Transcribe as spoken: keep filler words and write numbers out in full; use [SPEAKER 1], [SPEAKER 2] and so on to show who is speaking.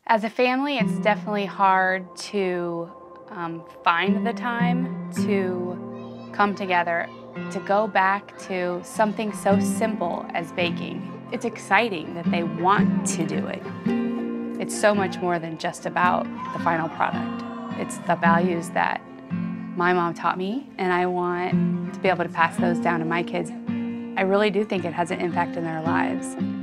[SPEAKER 1] As a family, it's definitely hard to um, find the time to come together, to go back to something so simple as baking. It's exciting that they want to do it. It's so much more than just about the final product. It's the values that my mom taught me, and I want to be able to pass those down to my kids. I really do think it has an impact in their lives.